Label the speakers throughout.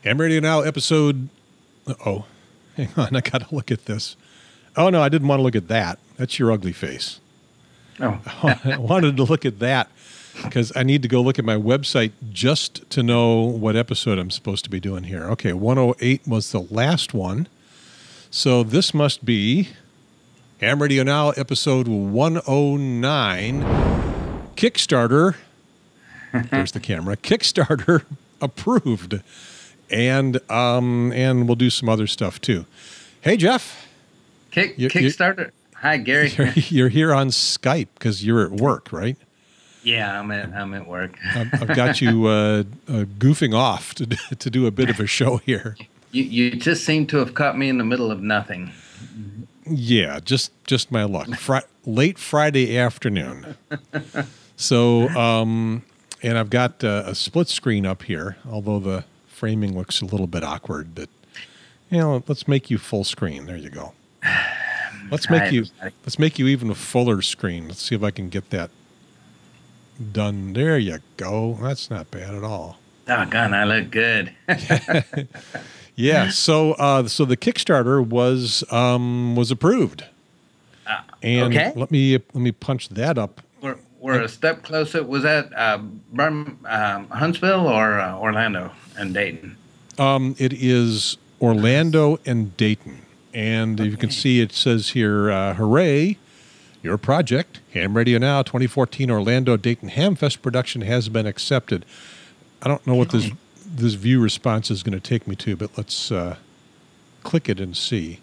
Speaker 1: HamRadioNow episode... Uh-oh. Hang on, I got to look at this. Oh, no, I didn't want to look at that. That's your ugly face.
Speaker 2: Oh.
Speaker 1: I wanted to look at that because I need to go look at my website just to know what episode I'm supposed to be doing here. Okay, 108 was the last one. So this must be Ham Radio Now episode 109. Kickstarter. There's the camera. Kickstarter approved. And we'll do some other stuff too. Hey, Jeff.
Speaker 2: Kickstarter. Hi, Gary.
Speaker 1: You're here on Skype because you're at work, right?
Speaker 2: Yeah, I'm at work.
Speaker 1: I've got you goofing off to do a bit of a show here.
Speaker 2: You just seem to have caught me in the middle of nothing.
Speaker 1: Yeah, just my luck. Late Friday afternoon. So, and I've got a split screen up here, although the framing looks a little bit awkward. But let's make you full screen. There you go. Let's make you even a fuller screen. Let's see if I can get that done. There you go. That's not bad at all.
Speaker 2: Doggone, I look good.
Speaker 1: Yeah. So the Kickstarter was approved. And
Speaker 2: okay.
Speaker 1: Let me punch that up.
Speaker 2: We're a step closer. Was that Huntsville or Orlando and Dayton?
Speaker 1: It is Orlando and Dayton. And you can see it says here, hooray, your project, Ham Radio Now 2014 Orlando Dayton Hamfest production has been accepted. I don't know what this view response is going to take me to, but let's click it and see.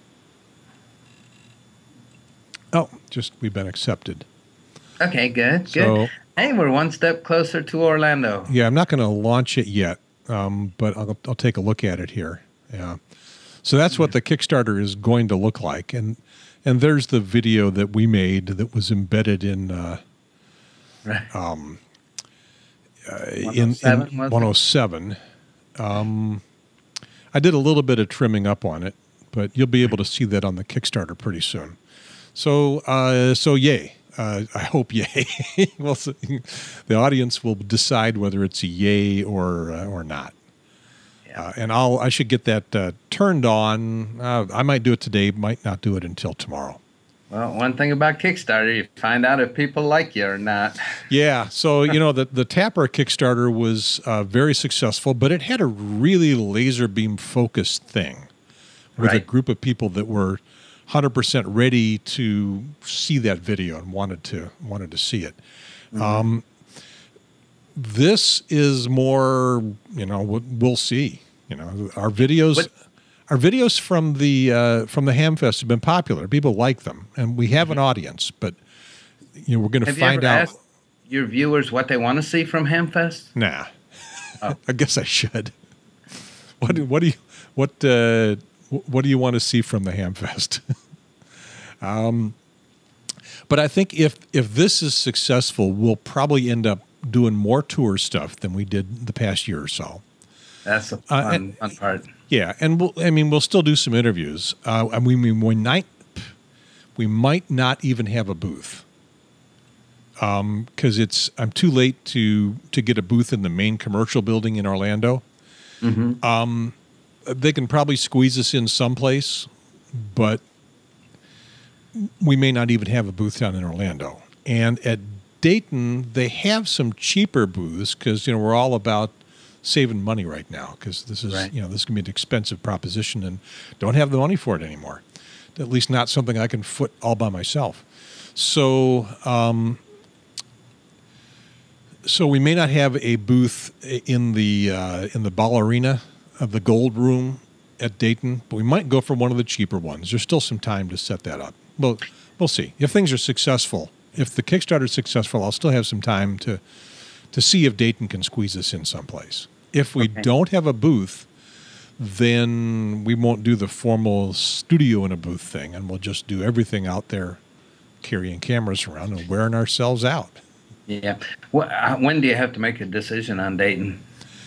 Speaker 1: Oh, just we've been accepted.
Speaker 2: Okay, good.
Speaker 1: So,
Speaker 2: hey, we're one step closer to Orlando.
Speaker 1: Yeah, I'm not going to launch it yet, but I'll take a look at it here. Yeah. So that's what the Kickstarter is going to look like. And there's the video that we made that was embedded in in 107. I did a little bit of trimming up on it, but you'll be able to see that on the Kickstarter pretty soon. So yay. I hope yay. Well, the audience will decide whether it's a yay or not. And I should get that turned on. I might do it today, might not do it until tomorrow.
Speaker 2: Well, one thing about Kickstarter, you find out if people like you or not.
Speaker 1: Yeah, so the Tapper Kickstarter was very successful, but it had a really laser beam focused thing with a group of people that were 100% ready to see that video and wanted to see it. Mm-hmm. This is more, we'll see. Our videos from the Hamfest have been popular. People like them, and we have an audience. But we're going to find out.
Speaker 2: Asked your viewers what they want to see from Hamfest?
Speaker 1: Nah, I guess I should. What do you want to see from the Hamfest? But I think if this is successful, we'll probably end up doing more tour stuff than we did the past year or so.
Speaker 2: That's the fun part.
Speaker 1: Yeah, and we'll still do some interviews. We might not even have a booth because I'm too late to get a booth in the main commercial building in Orlando. Mm-hmm. They can probably squeeze us in someplace, but we may not even have a booth down in Orlando. And at Dayton, they have some cheaper booths because we're all about saving money right now because this is this is going to be an expensive proposition and don't have the money for it anymore. At least not something I can foot all by myself. So so we may not have a booth in the ball arena of the Gold Room at Dayton, but we might go for one of the cheaper ones. There's still some time to set that up. Well, we'll see. If things are successful, if the Kickstarter is successful, I'll still have some time to see if Dayton can squeeze us in someplace. If we don't have a booth, then we won't do the formal studio in a booth thing, and we'll just do everything out there, carrying cameras around and wearing ourselves out.
Speaker 2: Yeah. When do you have to make a decision on Dayton?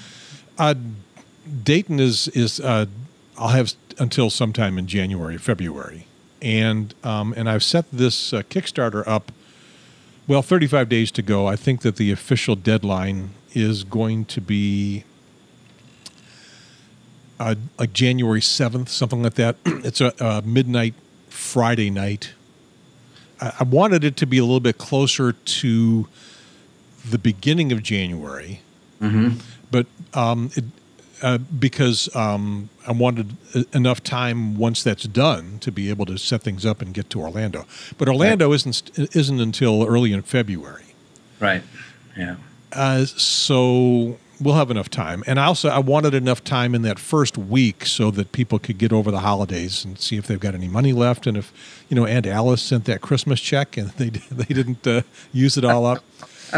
Speaker 1: Dayton is I'll have until sometime in January, February. And I've set this Kickstarter up, 35 days to go. I think that the official deadline is going to be like January 7th, something like that. It's a midnight Friday night. I wanted it to be a little bit closer to the beginning of January, but because I wanted enough time once that's done to be able to set things up and get to Orlando. But Orlando isn't until early in February.
Speaker 2: Right. Yeah.
Speaker 1: So we'll have enough time. And I wanted enough time in that first week so that people could get over the holidays and see if they've got any money left. And if, Aunt Alice sent that Christmas check and they didn't use it all up.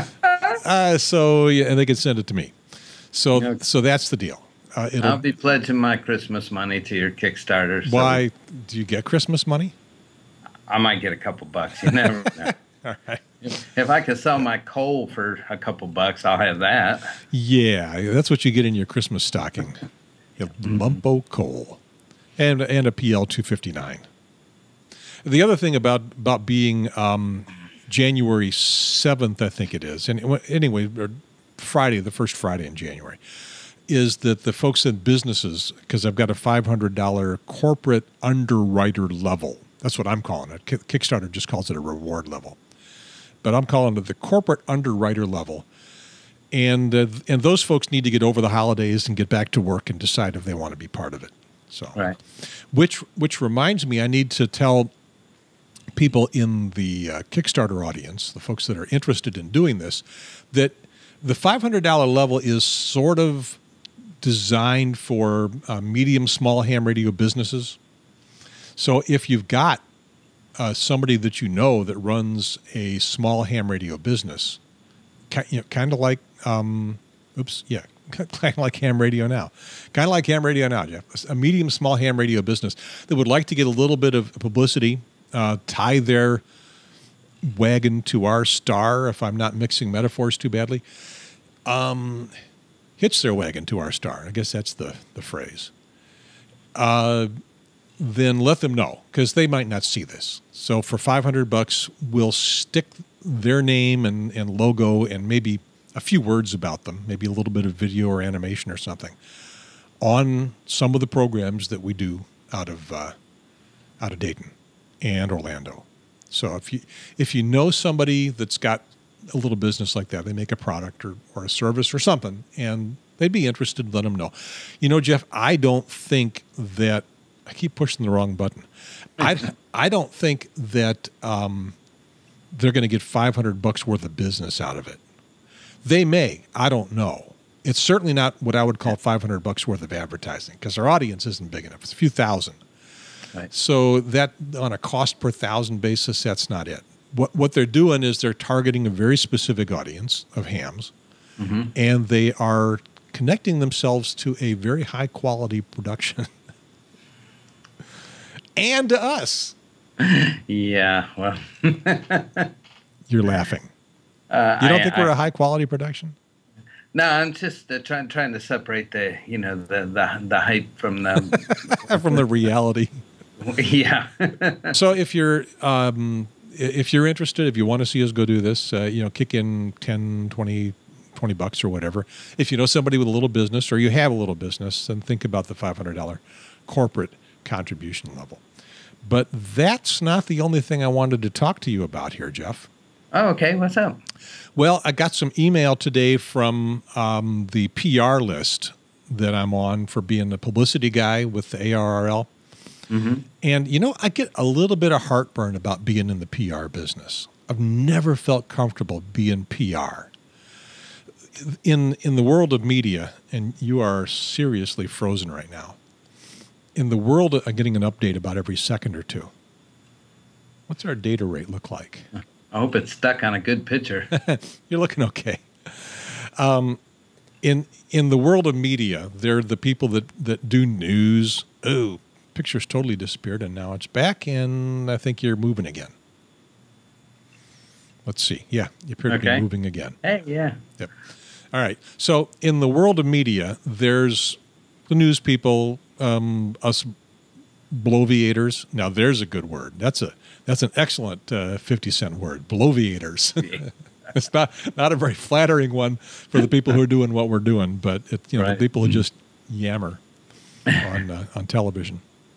Speaker 1: And they could send it to me. So that's the deal.
Speaker 2: I'll be pledging my Christmas money to your Kickstarter.
Speaker 1: Why? Do you get Christmas money?
Speaker 2: I might get a couple bucks. You never know.
Speaker 1: All right.
Speaker 2: If I could sell my coal for a couple bucks, I'll have that.
Speaker 1: Yeah, that's what you get in your Christmas stocking. You have Bumpo coal and a PL 259. The other thing about being January 7th, I think it is, and anyway, Friday, the first Friday in January, is that the folks in businesses, because I've got a $500 corporate underwriter level. That's what I'm calling it. Kickstarter just calls it a reward level. But I'm calling it the corporate underwriter level. And those folks need to get over the holidays and get back to work and decide if they want to be part of it. So,
Speaker 2: right.
Speaker 1: Which reminds me, I need to tell people in the Kickstarter audience, the folks that are interested in doing this, that the $500 level is sort of designed for medium, small ham radio businesses. So if you've got somebody that that runs a small ham radio business, kind of like, kind of like HamRadioNow. Kind of like HamRadioNow, Jeff. A medium, small ham radio business that would like to get a little bit of publicity, tie their wagon to our star, if I'm not mixing metaphors too badly, hitch their wagon to our star. I guess that's the phrase. Then let them know, because they might not see this. So for $500, we'll stick their name and logo and maybe a few words about them, maybe a little bit of video or animation or something, on some of the programs that we do out of Dayton and Orlando. So if you know somebody that's got a little business like that, they make a product or a service or something, and they'd be interested, let them know. Jeff, I don't think that I keep pushing the wrong button. I don't think that they're going to get $500 worth of business out of it. They may. I don't know. It's certainly not what I would call $500 worth of advertising, because our audience isn't big enough. It's a few thousand.
Speaker 2: Right.
Speaker 1: So that on a cost per thousand basis, that's not it. What they're doing is they're targeting a very specific audience of hams, and they are connecting themselves to a very high quality production. And to us.
Speaker 2: Yeah, well.
Speaker 1: You're laughing. You don't think we're a high quality production?
Speaker 2: No, I'm just trying to separate the hype from the
Speaker 1: from the reality.
Speaker 2: Yeah.
Speaker 1: So if you're interested, if you want to see us go do this, kick in 10, 20 $20 or whatever. If you know somebody with a little business, or you have a little business, then think about the $500 corporate contribution level. But that's not the only thing I wanted to talk to you about here, Jeff.
Speaker 2: Oh, okay. What's up?
Speaker 1: Well, I got some email today from the PR list that I'm on for being the publicity guy with the ARRL. Mm-hmm. And, I get a little bit of heartburn about being in the PR business. I've never felt comfortable being PR. In the world of media, and you are seriously frozen right now, in the world of getting an update about every second or two, what's our data rate look like?
Speaker 2: I hope it's stuck on a good picture.
Speaker 1: You're looking okay. In the world of media, they're the people that do news. Oh, picture's totally disappeared, and now it's back, and I think you're moving again. Let's see. Yeah, you appear to be moving again.
Speaker 2: Hey, yeah.
Speaker 1: Yep. All right. So in the world of media, there's the news people, us bloviators. Now, there's a good word. That's an excellent 50-cent word, bloviators. It's not a very flattering one for the people who are doing what we're doing, but the people who just yammer. on television.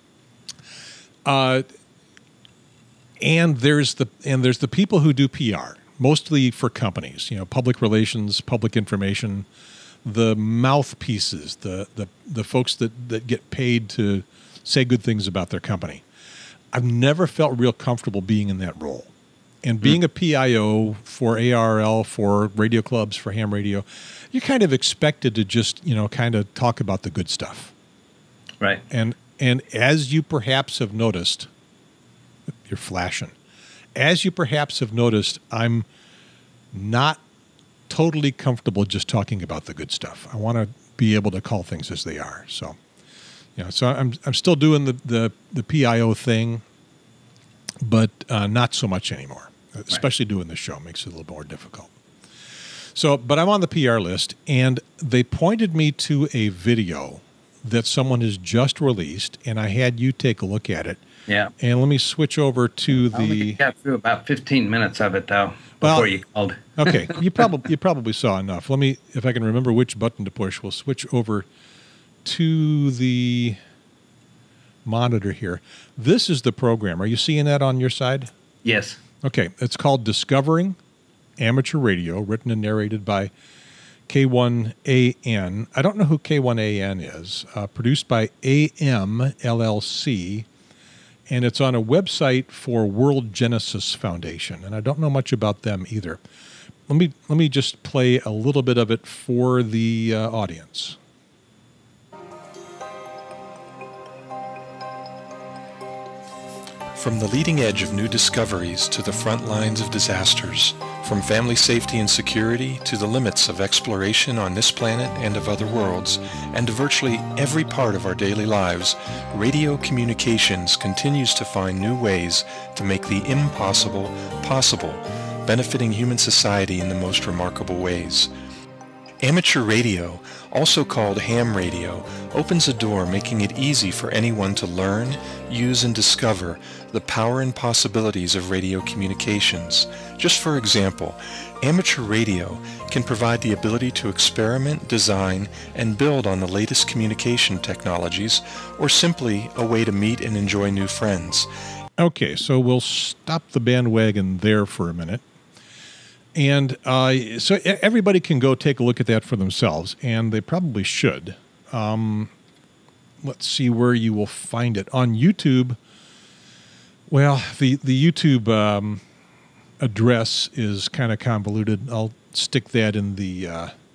Speaker 1: And there's the people who do PR, mostly for companies, public relations, public information, the mouthpieces, the folks that get paid to say good things about their company. I've never felt real comfortable being in that role. And being a PIO for ARL, for radio clubs, for ham radio, you're kind of expected to just, kind of talk about the good stuff.
Speaker 2: Right.
Speaker 1: And as you perhaps have noticed, you're flashing. As you perhaps have noticed, I'm not totally comfortable just talking about the good stuff. I want to be able to call things as they are. So, so I'm still doing the PIO thing, but not so much anymore. Especially doing the show makes it a little more difficult. So, but I'm on the PR list, and they pointed me to a video that someone has just released, and I had you take a look at it.
Speaker 2: Yeah.
Speaker 1: And let me switch over to
Speaker 2: I only got through about 15 minutes of it, though, before you called.
Speaker 1: Okay. You probably saw enough. Let me, if I can remember which button to push, we'll switch over to the monitor here. This is the program. Are you seeing that on your side?
Speaker 2: Yes.
Speaker 1: Okay. It's called Discovering Amateur Radio, written and narrated by K1AN. I don't know who K1AN is. Produced by AM LLC. And it's on a website for World Genesis Foundation, and I don't know much about them either. Let me just play a little bit of it for the audience.
Speaker 3: From the leading edge of new discoveries to the front lines of disasters, from family safety and security to the limits of exploration on this planet and of other worlds, and to virtually every part of our daily lives, radio communications continues to find new ways to make the impossible possible, benefiting human society in the most remarkable ways. Amateur radio, also called ham radio, opens a door making it easy for anyone to learn, use, and discover the power and possibilities of radio communications. Just for example, amateur radio can provide the ability to experiment, design, and build on the latest communication technologies, or simply a way to meet and enjoy new friends.
Speaker 1: Okay, so we'll stop the bandwagon there for a minute. And so everybody can go take a look at that for themselves, and they probably should. Let's see where you will find it. On YouTube, well, the YouTube address is kind of convoluted. I'll stick that in the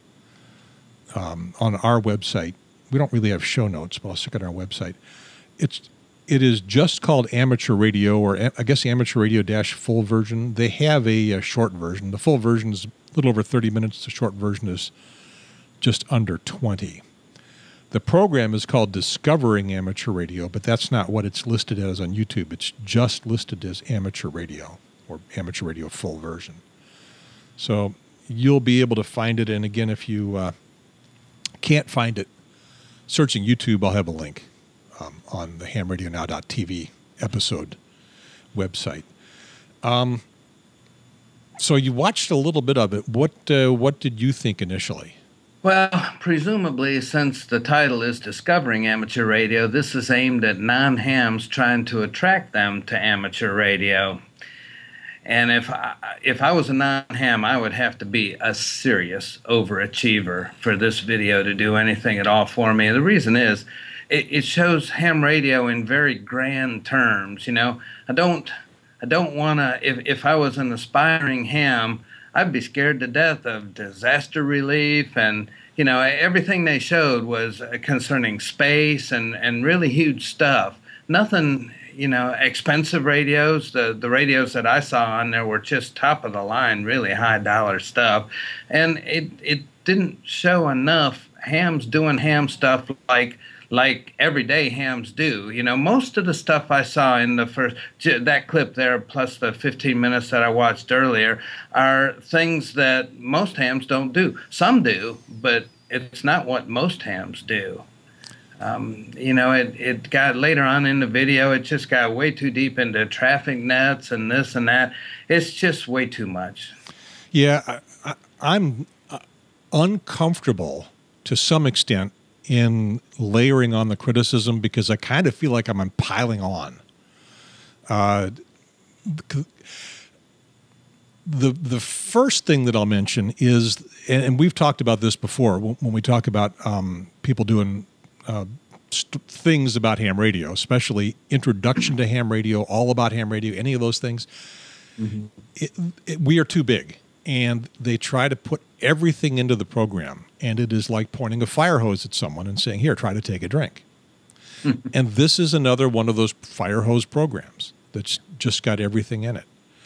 Speaker 1: on our website. We don't really have show notes, but I'll stick it on our website. It is just called Amateur Radio, or I guess Amateur Radio - full version. They have a short version. The full version is a little over 30 minutes. The short version is just under 20. The program is called Discovering Amateur Radio, but that's not what it's listed as on YouTube. It's just listed as Amateur Radio, or Amateur Radio full version. So you'll be able to find it. And again, if you can't find it, searching YouTube, I'll have a link on the HamRadioNow.tv episode website. So you watched a little bit of it. What did you think initially?
Speaker 2: Well, presumably, since the title is Discovering Amateur Radio, this is aimed at non-hams trying to attract them to amateur radio. And if I was a non-ham, I would have to be a serious overachiever for this video to do anything at all for me. And the reason is, it shows ham radio in very grand terms. I don't want to. If I was an aspiring ham, I'd be scared to death of disaster relief, and everything they showed was concerning space and really huge stuff. Nothing, expensive radios. The radios that I saw on there were just top of the line, really high dollar stuff, and it didn't show enough hams doing ham stuff like everyday hams do. Most of the stuff I saw in the first, that clip there, plus the 15 minutes that I watched earlier, are things that most hams don't do. Some do, but it's not what most hams do. It got later on in the video, it just got way too deep into traffic nets and this and that. It's just way too much.
Speaker 1: Yeah, I'm uncomfortable to some extent in layering on the criticism because I kind of feel like I'm piling on. The first thing that I'll mention is, and we've talked about this before when we talk about people doing things about ham radio, especially introduction to ham radio, all about ham radio, any of those things. We are too big, and they try to put everything into the program, and it is like pointing a fire hose at someone and saying, here, try to take a drink. And this is another one of those fire hose programs that's just got everything in it.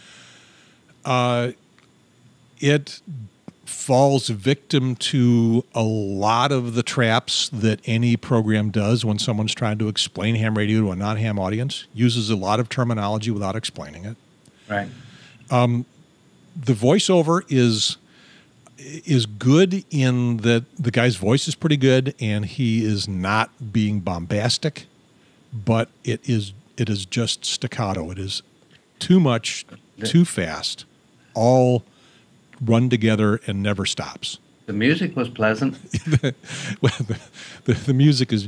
Speaker 1: It falls victim to a lot of the traps that any program does when someone's trying to explain ham radio to a non-ham audience. Uses a lot of terminology without explaining it.
Speaker 2: Right.
Speaker 1: The voiceover is good in that the guy's voice is pretty good and he is not being bombastic, but it is just staccato. It is too much, too fast, all run together and never stops.
Speaker 2: The music was pleasant.
Speaker 1: Well, the music is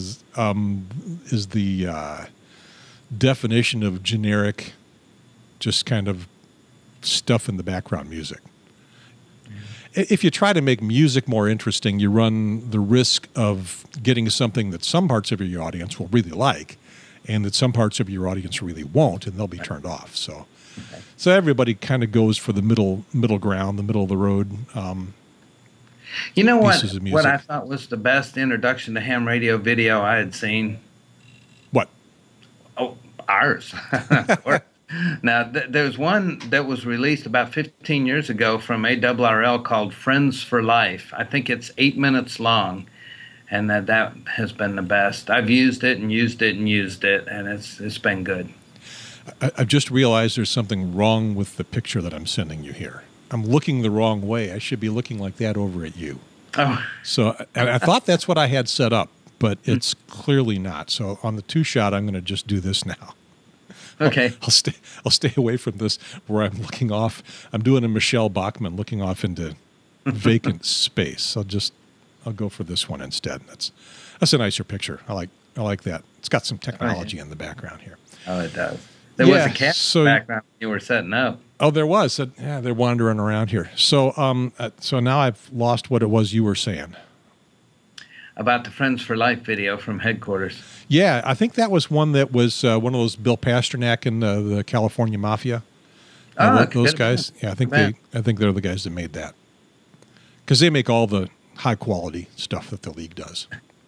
Speaker 1: the definition of generic, just kind of stuff in the background music. If you try to make music more interesting, you run the risk of getting something that some parts of your audience will really like and that some parts of your audience really won't, and they'll be turned off. So everybody kind of goes for the middle ground, the middle of the road.
Speaker 2: You know what I thought was the best introduction to ham radio video I had seen?
Speaker 1: What?
Speaker 2: Oh, ours. Now, there's one that was released about 15 years ago from ARRL called Friends for Life. I think it's 8 minutes long, and that has been the best. I've used it and used it and used it, and it's been good.
Speaker 1: I've just realized there's something wrong with the picture that I'm sending you here. I'm looking the wrong way. I should be looking like that over at you.
Speaker 2: Oh.
Speaker 1: So I thought that's what I had set up, but it's clearly not. So on the two-shot, I'm going to just do this now.
Speaker 2: Okay.
Speaker 1: I'll stay away from this where I'm looking off. I'm doing a Michelle Bachmann looking off into vacant space. I'll go for this one instead. That's a nicer picture. I like that. It's got some technology in the background here.
Speaker 2: Oh, it does. There was a cat in the background you were setting up.
Speaker 1: Oh, there was. Yeah, they're wandering around here. So so now I've lost what it was you were saying.
Speaker 2: About the Friends for Life video from headquarters.
Speaker 1: Yeah, I think that was one that was one of those Bill Pasternak and the California Mafia. Those guys. Yeah, I think they're the guys that made that. Because they make all the high quality stuff that the league does.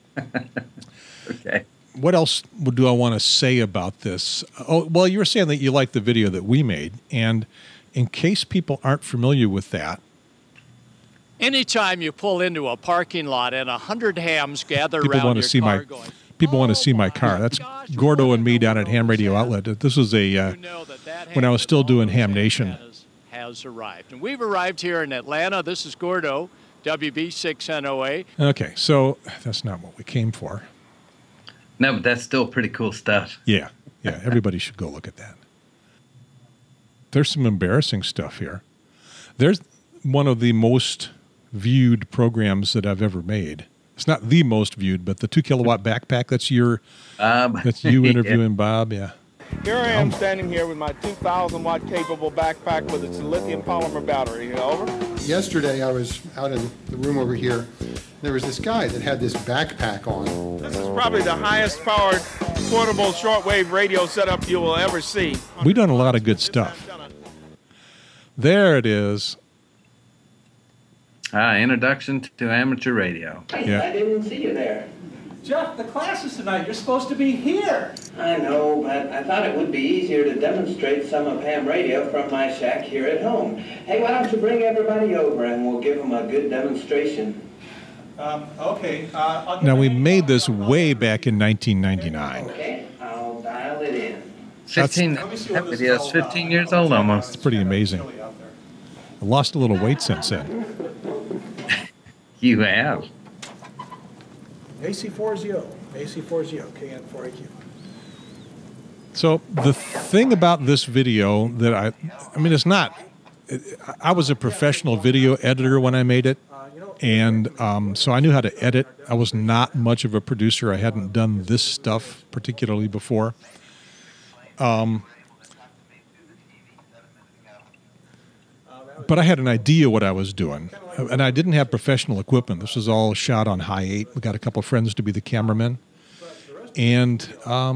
Speaker 2: Okay.
Speaker 1: What else do I want to say about this? Oh, well, you were saying that you like the video that we made, and in case people aren't familiar with that,
Speaker 4: anytime you pull into a parking lot and 100 hams gather around your car going,
Speaker 1: people want to see my car. That's Gordo and me down at Ham Radio Outlet. This was when I was still doing Ham Nation.
Speaker 4: Has arrived, and we've arrived here in Atlanta. This is Gordo, WB6NOA.
Speaker 1: Okay, so that's not what we came for.
Speaker 2: No, but that's still pretty cool stuff.
Speaker 1: Yeah, everybody should go look at that. There's some embarrassing stuff here. There's one of the most viewed programs that I've ever made. It's not the most viewed, but the 2 kilowatt backpack. That's you interviewing Bob. Yeah.
Speaker 5: Here I am standing here with my 2,000 watt capable backpack with its lithium polymer battery. Over.
Speaker 6: Yesterday I was out in the room over here. There was this guy that had this backpack on.
Speaker 5: This is probably the highest powered portable shortwave radio setup you will ever see.
Speaker 1: We've done a lot of good stuff. There it is.
Speaker 2: Introduction to amateur radio.
Speaker 1: Yeah.
Speaker 7: I didn't see you there.
Speaker 8: Jeff, the class is tonight. You're supposed to be here.
Speaker 7: I know, but I thought it would be easier to demonstrate some of ham radio from my shack here at home. Hey, why don't you bring everybody over and we'll give them a good demonstration.
Speaker 8: Okay.
Speaker 1: Now, we made this way back in 1999.
Speaker 7: Okay, I'll dial it in.
Speaker 2: 15 years old almost.
Speaker 1: It's pretty amazing. I lost a little weight since then.
Speaker 2: You have.
Speaker 8: AC40, KN4AQ.
Speaker 1: So the thing about this video that I mean, it's not. I was a professional video editor when I made it. And so I knew how to edit. I was not much of a producer. I hadn't done this stuff particularly before. But I had an idea what I was doing. And I didn't have professional equipment. This was all shot on high 8. We got a couple of friends to be the cameramen. And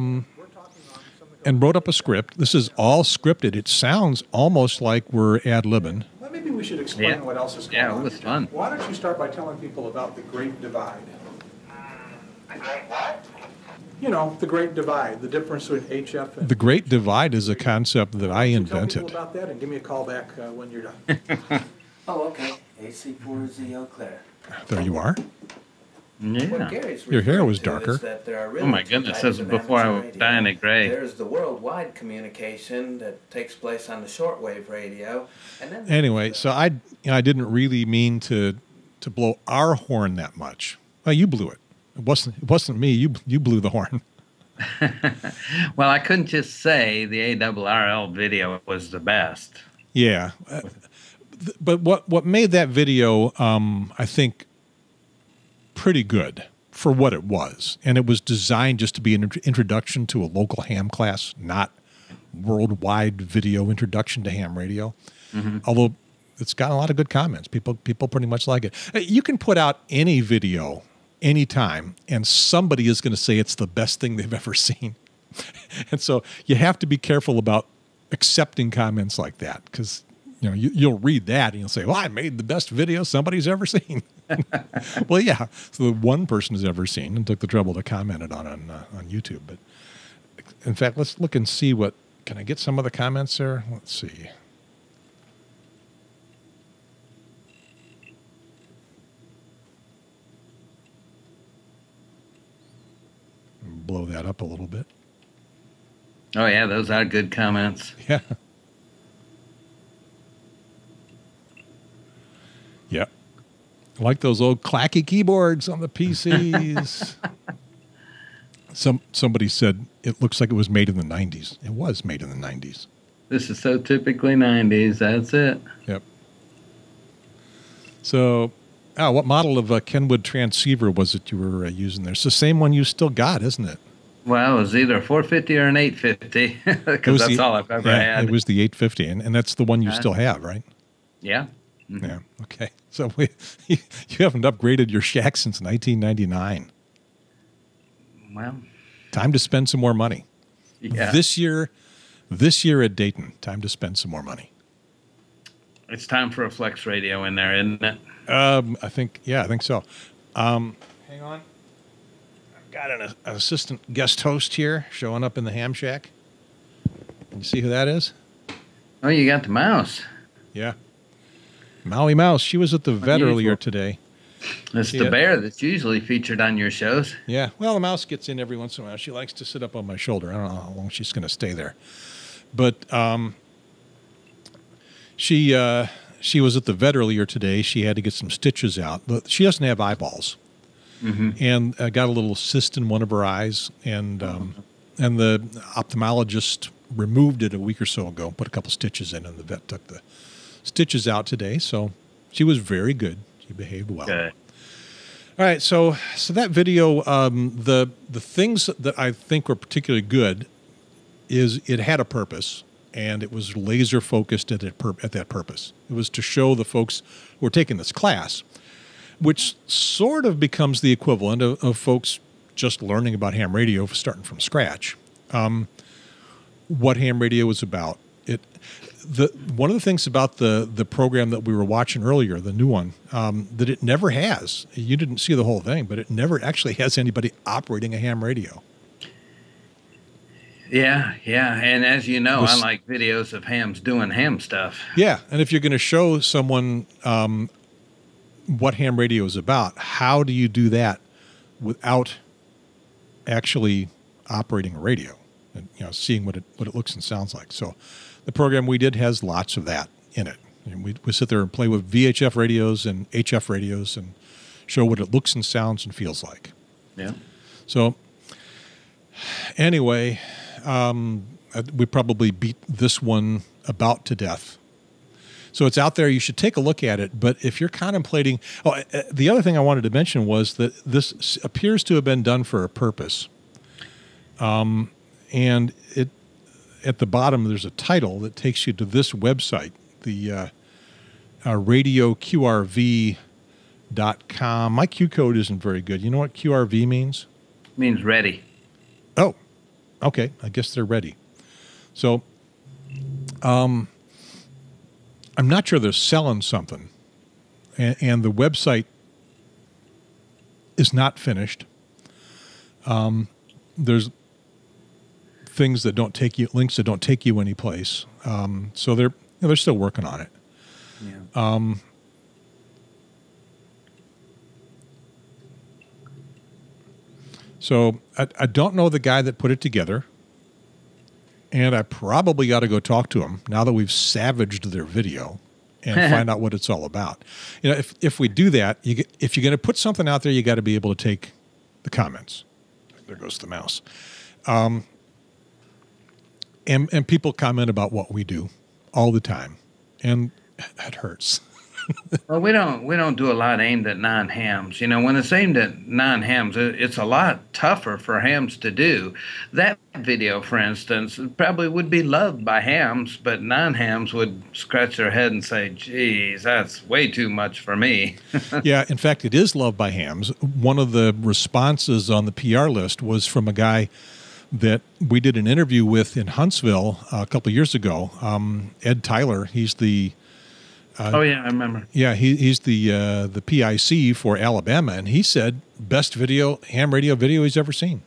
Speaker 1: wrote up a script. This is all scripted. It sounds almost like we're ad-libbing.
Speaker 8: Well, maybe we should explain what else is going on.
Speaker 2: Yeah, it was fun.
Speaker 8: Why don't you start by telling people about the Great Divide?
Speaker 7: The Great what?
Speaker 8: You know, the Great Divide, the difference between HF and...
Speaker 1: The Great Divide is a concept that I invented.
Speaker 8: Tell people about that and give me a call back when you're done.
Speaker 7: Oh, okay. AC4Z Eau Claire.
Speaker 1: There you are.
Speaker 2: Yeah.
Speaker 1: Your hair was darker.
Speaker 2: Oh my goodness, this was before I was dying of gray.
Speaker 7: There's the worldwide communication that takes place on the shortwave radio. And then
Speaker 1: Anyway, so I didn't really mean to blow our horn that much. Well, you blew it. It wasn't me. You blew the horn.
Speaker 2: Well, I couldn't just say the ARRL video was the best.
Speaker 1: Yeah. But what made that video, I think, pretty good for what it was. And it was designed just to be an introduction to a local ham class, not worldwide video introduction to ham radio. Mm-hmm. Although it's got a lot of good comments. People pretty much like it. You can put out any video anytime, and somebody is going to say it's the best thing they've ever seen. And so you have to be careful about accepting comments like that, because you'll read that and you'll say, well, I made the best video somebody's ever seen. Well, yeah, so the one person has ever seen and took the trouble to comment it on YouTube. But in fact, let's look and see what, can I get some of the comments there? Let's see. Blow that up a little bit.
Speaker 2: Oh yeah, those are good comments.
Speaker 1: Yeah. Yep. Like those old clacky keyboards on the PCs. Somebody said it looks like it was made in the 90s. It was made in the 90s.
Speaker 2: This is so typically 90s. That's it.
Speaker 1: Yep. So, what model of a Kenwood transceiver was it you were using there? It's the same one you still got, isn't it?
Speaker 2: Well, it was either a 450 or an 850, because that's all I've ever had.
Speaker 1: It was the 850, and that's the one you still have, right?
Speaker 2: Yeah. Mm-hmm.
Speaker 1: Yeah, okay. So you haven't upgraded your shack since 1999.
Speaker 2: Well.
Speaker 1: Time to spend some more money.
Speaker 2: Yeah.
Speaker 1: This year at Dayton, time to spend some more money.
Speaker 2: It's time for a flex radio in there, isn't it?
Speaker 1: I think so. Hang on. I've got an assistant guest host here showing up in the ham shack. Can you see who that is?
Speaker 2: Oh, you got the mouse.
Speaker 1: Yeah. Maui Mouse. She was at the vet earlier today.
Speaker 2: It's the bear that's usually featured on your shows.
Speaker 1: Yeah. Well, the mouse gets in every once in a while. She likes to sit up on my shoulder. I don't know how long she's going to stay there. But she was at the vet earlier today. She had to get some stitches out. But she doesn't have eyeballs. Mm-hmm. And got a little cyst in one of her eyes. And the ophthalmologist removed it a week or so ago, put a couple stitches in, and the vet took the stitches out today. So she was very good. She behaved well.
Speaker 2: Good.
Speaker 1: All right, so that video, the things that I think were particularly good is it had a purpose, and it was laser focused at that purpose. It was to show the folks who were taking this class, which sort of becomes the equivalent of folks just learning about ham radio, starting from scratch. What ham radio is about. One of the things about the program that we were watching earlier, the new one, that it never has, you didn't see the whole thing, but it never actually has anybody operating a ham radio.
Speaker 2: Yeah. And as you know, I like videos of hams doing ham stuff.
Speaker 1: Yeah, and if you're going to show someone what ham radio is about, how do you do that without actually operating a radio and seeing what it looks and sounds like? So the program we did has lots of that in it. And we sit there and play with VHF radios and HF radios and show what it looks and sounds and feels like.
Speaker 2: Yeah.
Speaker 1: So anyway, we probably beat this one about to death. So it's out there. You should take a look at it. But if you're contemplating, the other thing I wanted to mention was that this appears to have been done for a purpose. And it, at the bottom, there's a title that takes you to this website, the radioqrv.com. My Q code isn't very good. You know what QRV means?
Speaker 2: It means ready.
Speaker 1: Oh, okay. I guess they're ready. So, I'm not sure they're selling something, and the website is not finished. There's things that don't take you, links that don't take you anyplace. So they're still working on it. Yeah. So I don't know the guy that put it together, and I probably got to go talk to him now that we've savaged their video and find out what it's all about. You know, if we do that, if you're going to put something out there, you got to be able to take the comments. There goes the mouse. And people comment about what we do all the time, and that hurts.
Speaker 2: Well, we don't do a lot aimed at non-hams. You know, when it's aimed at non-hams, it's a lot tougher for hams to do. That video, for instance, probably would be loved by hams, but non-hams would scratch their head and say, geez, that's way too much for me.
Speaker 1: Yeah, in fact, it is loved by hams. One of the responses on the PR list was from a guy that we did an interview with in Huntsville a couple of years ago. Ed Tyler, he's the...
Speaker 2: oh, yeah, I remember.
Speaker 1: Yeah, he's the PIC for Alabama, and he said best ham radio video he's ever seen.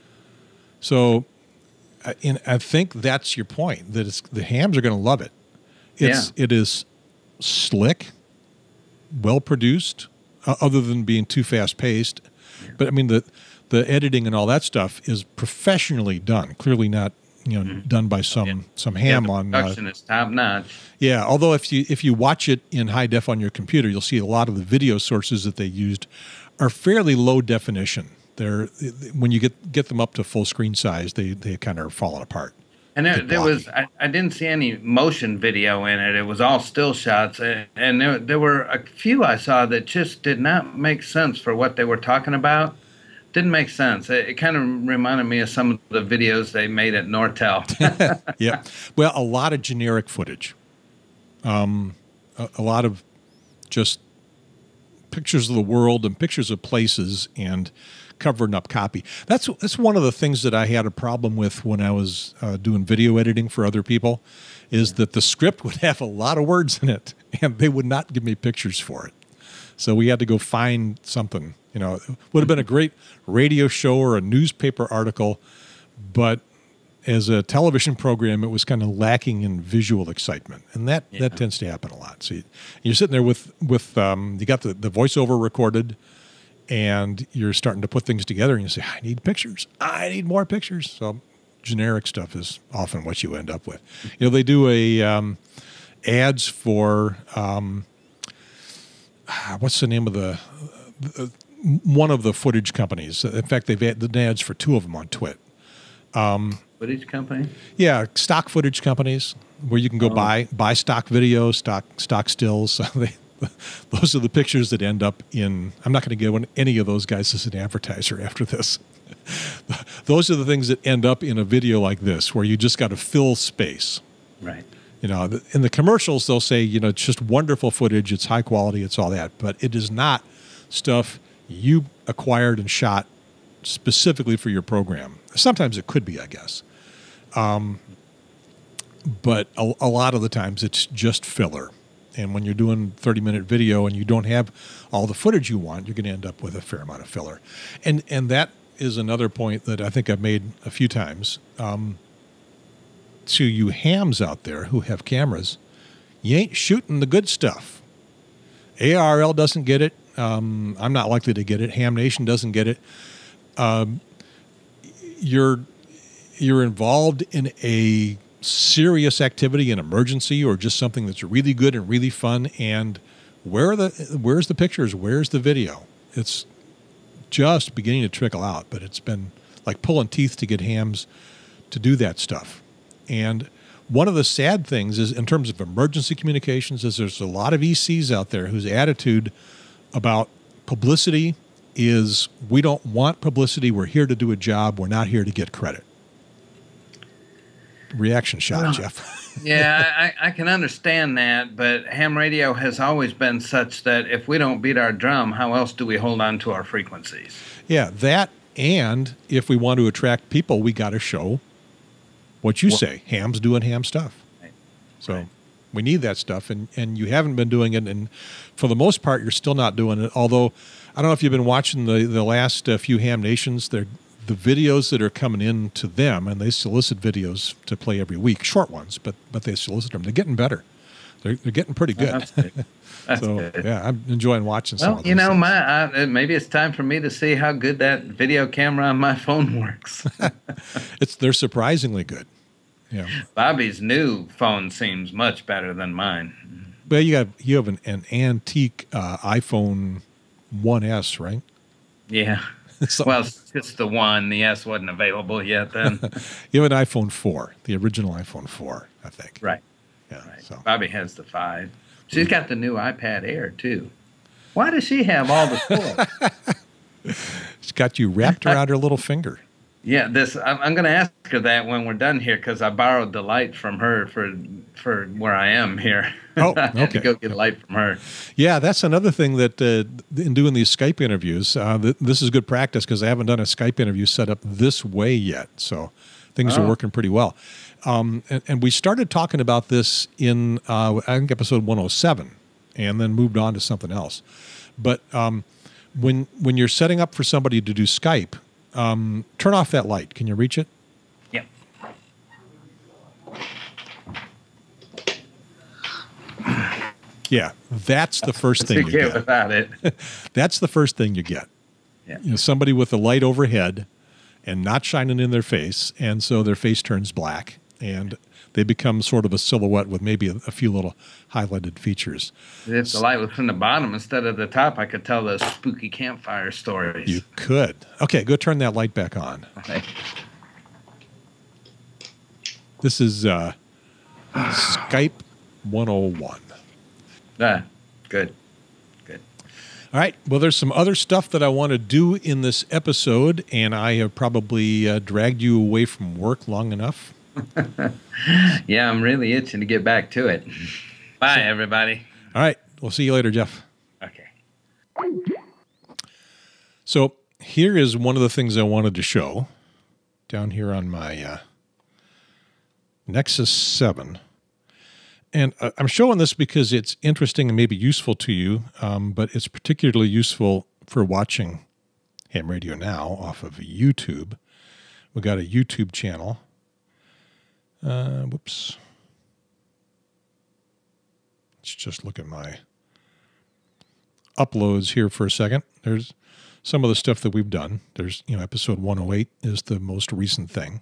Speaker 1: So I think that's your point, that the hams are going to love it. It is slick, well-produced, other than being too fast-paced. Yeah. But, I mean, the editing and all that stuff is professionally done, clearly not done by some ham on.
Speaker 2: Production is top notch.
Speaker 1: Yeah, although if you watch it in high def on your computer, you'll see a lot of the video sources that they used are fairly low definition. They're when you get them up to full screen size, they kind of falling apart.
Speaker 2: And there was I didn't see any motion video in it. It was all still shots, and there were a few I saw that just did not make sense for what they were talking about. Didn't make sense. It kind of reminded me of some of the videos they made at Nortel.
Speaker 1: Yeah. Well, a lot of generic footage. A lot of just pictures of the world and pictures of places and covering up copy. That's one of the things that I had a problem with when I was doing video editing for other people, is that the script would have a lot of words in it, and they would not give me pictures for it. So we had to go find something. You know, it would have been a great radio show or a newspaper article, but as a television program, it was kind of lacking in visual excitement, and that tends to happen a lot. So you're sitting there with you got the voiceover recorded, and you're starting to put things together, and you say, I need pictures. I need more pictures. So generic stuff is often what you end up with. You know, they do ads for what's the name of one of the footage companies. In fact, they've had ads for two of them on Twit.
Speaker 2: Footage company?
Speaker 1: Yeah, stock footage companies where you can go buy stock videos, stock stills. Those are the pictures that end up in. I'm not going to give any of those guys as an advertiser after this. Those are the things that end up in a video like this, where you just got to fill space.
Speaker 2: Right.
Speaker 1: You know, in the commercials, they'll say, you know, it's just wonderful footage, it's high quality, it's all that, but it is not stuff you acquired and shot specifically for your program. Sometimes it could be, I guess. But a lot of the times it's just filler. And when you're doing 30-minute video and you don't have all the footage you want, you're going to end up with a fair amount of filler. And that is another point that I think I've made a few times. To you hams out there who have cameras, you ain't shooting the good stuff. ARL doesn't get it. I'm not likely to get it. Ham Nation doesn't get it. You're involved in a serious activity, an emergency, or just something that's really good and really fun. And where's the pictures? Where's the video? It's just beginning to trickle out, but it's been like pulling teeth to get hams to do that stuff. And one of the sad things is, in terms of emergency communications, is there's a lot of ECs out there whose attitude about publicity is, we don't want publicity. We're here to do a job. We're not here to get credit. Reaction shot, Jeff.
Speaker 2: Yeah, I can understand that, but ham radio has always been such that if we don't beat our drum, how else do we hold on to our frequencies?
Speaker 1: Yeah, that, and if we want to attract people, we got to show what you say. Ham's doing ham stuff.
Speaker 2: Right.
Speaker 1: So we need that stuff, and you haven't been doing it, and for the most part, you're still not doing it, although I don't know if you've been watching the last few Ham Nations. The videos that are coming in to them, and they solicit videos to play every week, short ones, but they solicit them. They're getting better. They're getting pretty good.
Speaker 2: That's good. That's
Speaker 1: so
Speaker 2: good.
Speaker 1: Yeah, I'm enjoying watching some of those.
Speaker 2: You know, maybe it's time for me to see how good that video camera on my phone works.
Speaker 1: They're surprisingly good. Yeah.
Speaker 2: Bobby's new phone seems much better than mine.
Speaker 1: Well, you have an antique iPhone 1S, right?
Speaker 2: Yeah. Well, it's the one. The S wasn't available yet then.
Speaker 1: You have an iPhone 4, the original iPhone 4, I think.
Speaker 2: Right.
Speaker 1: Yeah.
Speaker 2: Right.
Speaker 1: So
Speaker 2: Bobby has the 5. She's got the new iPad Air, too. Why does she have all the 4?
Speaker 1: She's got you wrapped around her little finger.
Speaker 2: Yeah, I'm going to ask her that when we're done here, because I borrowed the light from her for where I am here.
Speaker 1: Oh, okay.
Speaker 2: I had to go get a light from her.
Speaker 1: Yeah, that's another thing that in doing these Skype interviews, this is good practice because I haven't done a Skype interview set up this way yet. So things are working pretty well. And we started talking about this in, I think, episode 107, and then moved on to something else. But when you're setting up for somebody to do Skype, turn off that light. Can you reach it?
Speaker 2: Yeah.
Speaker 1: Yeah, that's the first thing you get.
Speaker 2: Without it.
Speaker 1: That's the first thing you get.
Speaker 2: Yeah.
Speaker 1: You know, somebody with a light overhead and not shining in their face, and so their face turns black, and they become sort of a silhouette with maybe a few little highlighted features.
Speaker 2: If the light was from the bottom instead of the top, I could tell those spooky campfire stories.
Speaker 1: You could. Okay, go turn that light back on.
Speaker 2: Okay.
Speaker 1: This is Skype 101.
Speaker 2: Good.
Speaker 1: All right. Well, there's some other stuff that I want to do in this episode, and I have probably dragged you away from work long enough.
Speaker 2: Yeah, I'm really itching to get back to it. Bye, everybody.
Speaker 1: All right. We'll see you later, Jeff.
Speaker 2: Okay.
Speaker 1: So here is one of the things I wanted to show down here on my Nexus 7. And I'm showing this because it's interesting and maybe useful to you, but it's particularly useful for watching Ham Radio Now off of YouTube. We got a YouTube channel. Whoops. Let's just look at my uploads here for a second. There's some of the stuff that we've done. There's, episode 108 is the most recent thing.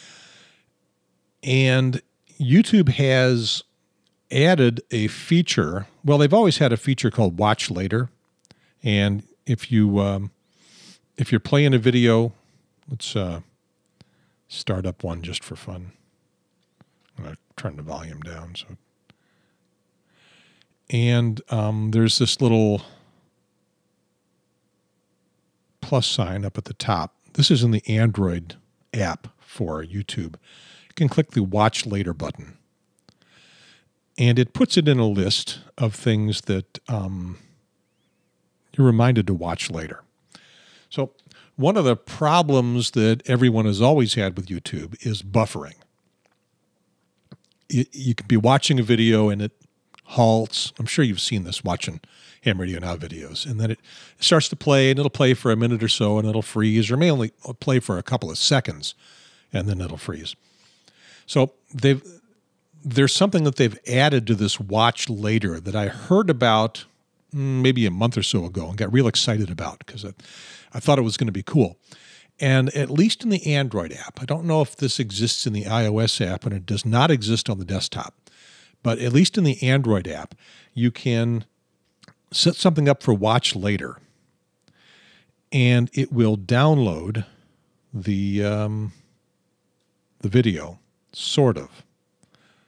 Speaker 1: And YouTube has added a feature. Well, they've always had a feature called Watch Later. And if you're playing a video, let's start up one just for fun. I'm going to turn the volume down. And there's this little plus sign up at the top. This is in the Android app for YouTube. You can click the Watch Later button. And it puts it in a list of things that you're reminded to watch later. So one of the problems that everyone has always had with YouTube is buffering. You could be watching a video and it halts. I'm sure you've seen this watching Ham Radio Now videos. And then it starts to play, and it'll play for a minute or so, and it'll freeze, or may only play for a couple of seconds, and then it'll freeze. So there's something that they've added to this Watch Later that I heard about maybe a month or so ago and got real excited about because I thought it was going to be cool. And at least in the Android app, I don't know if this exists in the iOS app, and it does not exist on the desktop, but at least in the Android app, you can set something up for Watch Later, and it will download the video, sort of.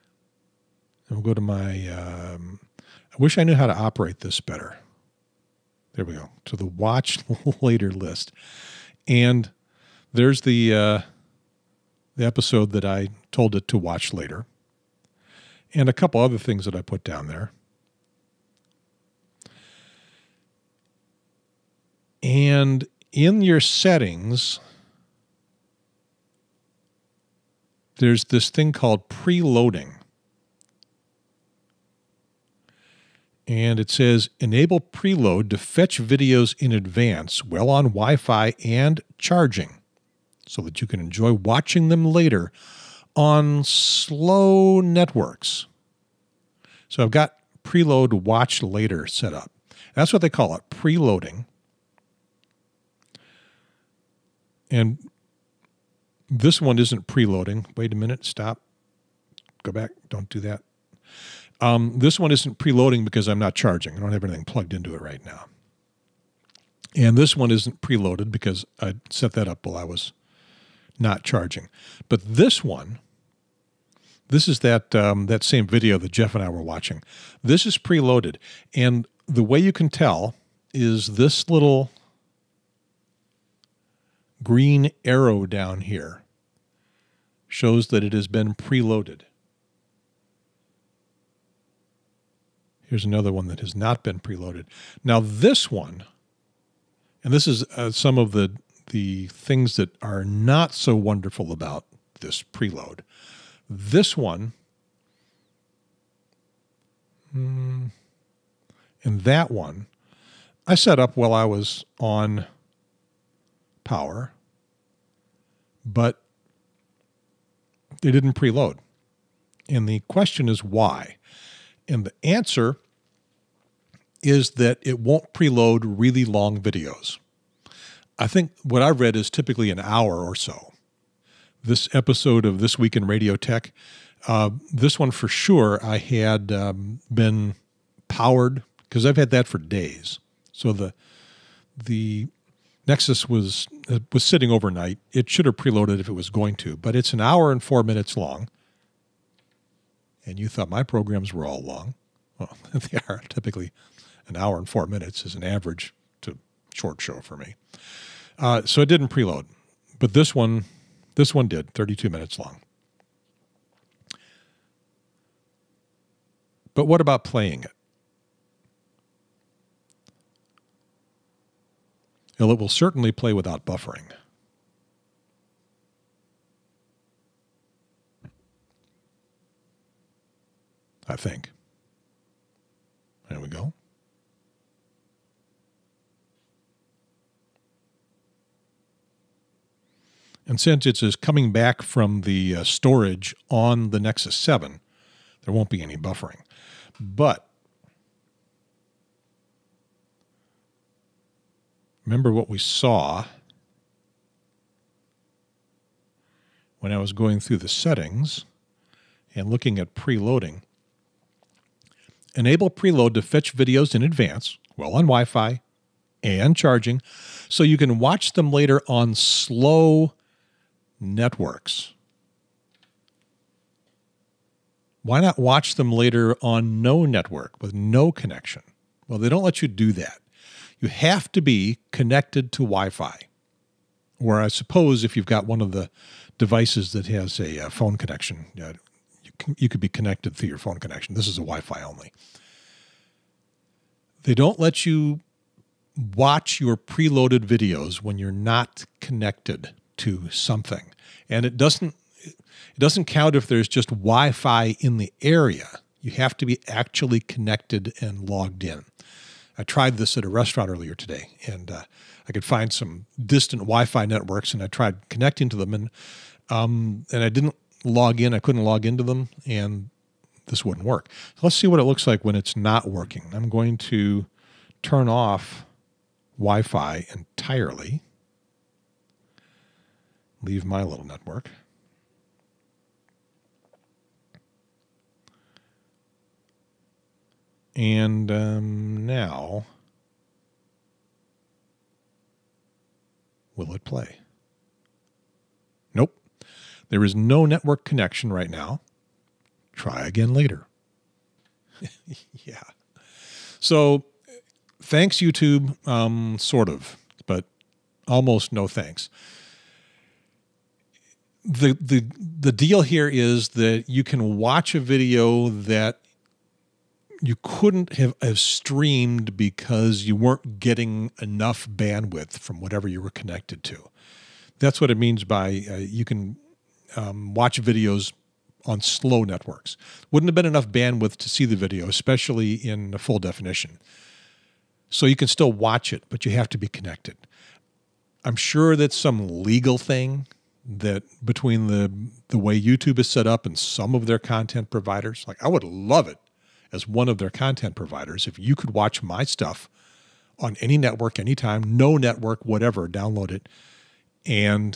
Speaker 1: I'll go to my, I wish I knew how to operate this better. There we go, to the watch later list. And there's the episode that I told it to watch later. And a couple other things that I put down there. And in your settings, there's this thing called preloading. And it says, enable preload to fetch videos in advance while on Wi-Fi and charging so that you can enjoy watching them later on slow networks. So I've got preload watch later set up. That's what they call it, preloading. And this one isn't preloading. Wait a minute, stop. Go back, don't do that. This one isn't preloading because I'm not charging. I don't have anything plugged into it right now. And this one isn't preloaded because I set that up while I was not charging. But this one, this is that, that same video that Jeff and I were watching. This is preloaded. And the way you can tell is this little green arrow down here shows that it has been preloaded. Here's another one that has not been preloaded. Now this one, and this is some of the things that are not so wonderful about this preload. This one and that one I set up while I was on power, but they didn't preload. And the question is why? And the answer is that it won't preload really long videos. I think what I've read is typically an hour or so. This episode of This Week in Radio Tech, this one for sure I had been powered, because I've had that for days. So the Nexus was sitting overnight. It should have preloaded if it was going to, but it's an hour and 4 minutes long. And you thought my programs were all long. Well, they are typically an hour and 4 minutes is an average to short show for me. So it didn't preload, but this one did, 32 minutes long. But what about playing it? Well, it will certainly play without buffering. I think. There we go. And since it's coming back from the storage on the Nexus 7, there won't be any buffering. But remember what we saw when I was going through the settings and looking at preloading. Enable preload to fetch videos in advance while on Wi-Fi and charging so you can watch them later on slow networks. Why not watch them later on no network with no connection? Well, they don't let you do that. You have to be connected to Wi-Fi. Or I suppose if you've got one of the devices that has a phone connection, you could be connected through your phone connection. This is a Wi-Fi only. They don't let you watch your preloaded videos when you're not connected to something. And it doesn't count if there's just Wi-Fi in the area. You have to be actually connected and logged in. I tried this at a restaurant earlier today, and I could find some distant Wi-Fi networks, and I tried connecting to them, and I didn't log in. I couldn't log into them, and this wouldn't work. So let's see what it looks like when it's not working. I'm going to turn off Wi-Fi entirely. Leave my little network. And now, will it play? Nope. There is no network connection right now. Try again later. Yeah. So thanks, YouTube, sort of, but almost no thanks. The deal here is that you can watch a video that you couldn't have streamed because you weren't getting enough bandwidth from whatever you were connected to. That's what it means by you can watch videos on slow networks. Wouldn't have been enough bandwidth to see the video, especially in full definition. So you can still watch it, but you have to be connected. I'm sure that's some legal thing that between the way YouTube is set up and some of their content providers, like I would love it as one of their content providers if you could watch my stuff on any network, anytime, no network, whatever, download it, and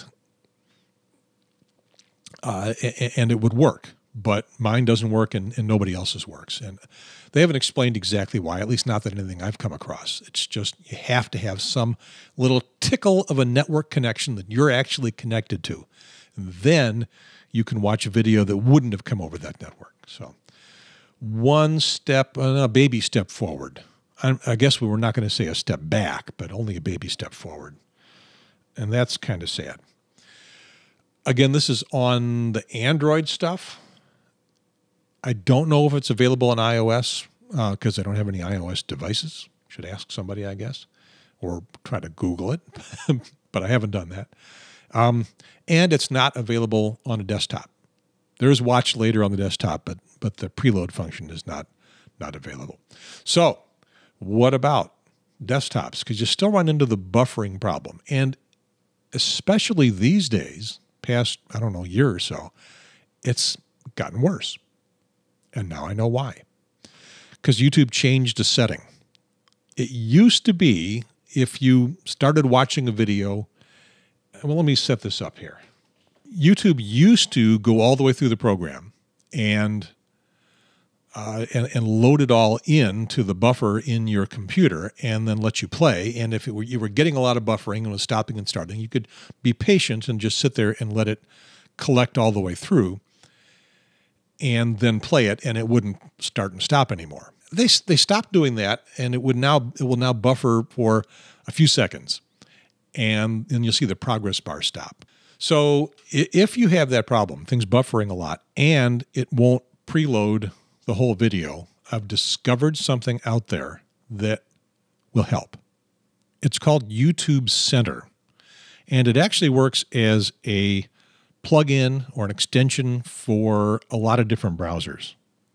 Speaker 1: it would work. But mine doesn't work and nobody else's works. And they haven't explained exactly why, at least not that anything I've come across. It's just you have to have some little tickle of a network connection that you're actually connected to. And then you can watch a video that wouldn't have come over that network. So one step, a baby step forward. I guess we were not going to say a step back, but only a baby step forward. And that's kind of sad. Again, this is on the Android stuff. I don't know if it's available on iOS because I don't have any iOS devices. Should ask somebody, I guess, or try to Google it, but I haven't done that. And it's not available on a desktop. There is watch later on the desktop, but the preload function is not available. So what about desktops? Because you still run into the buffering problem. And especially these days, past, I don't know, year or so, it's gotten worse. And now I know why. Because YouTube changed a setting. It used to be if you started watching a video, well, let me set this up here. YouTube used to go all the way through the program and load it all into the buffer in your computer and then let you play. And if you were getting a lot of buffering and was stopping and starting, you could be patient and just sit there and let it collect all the way through and then play it, and it wouldn't start and stop anymore. They stopped doing that, and it will now buffer for a few seconds, and then you'll see the progress bar stop. So if you have that problem, things buffering a lot, and it won't preload the whole video, I've discovered something out there that will help. It's called YouTube Center, and it actually works as a plug-in or an extension for a lot of different browsers.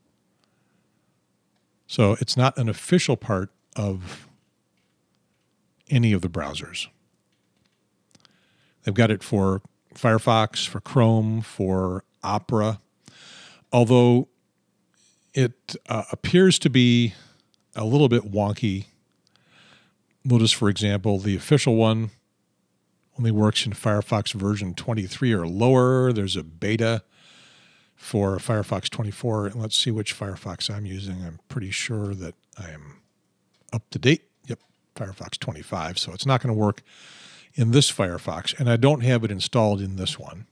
Speaker 1: So it's not an official part of any of the browsers. They've got it for Firefox, for Chrome, for Opera, although it appears to be a little bit wonky. Notice, for example, the official one only works in Firefox version 23 or lower. There's a beta for Firefox 24. And let's see which Firefox I'm using. I'm pretty sure that I am up to date. Yep, Firefox 25. So it's not going to work in this Firefox. And I don't have it installed in this one.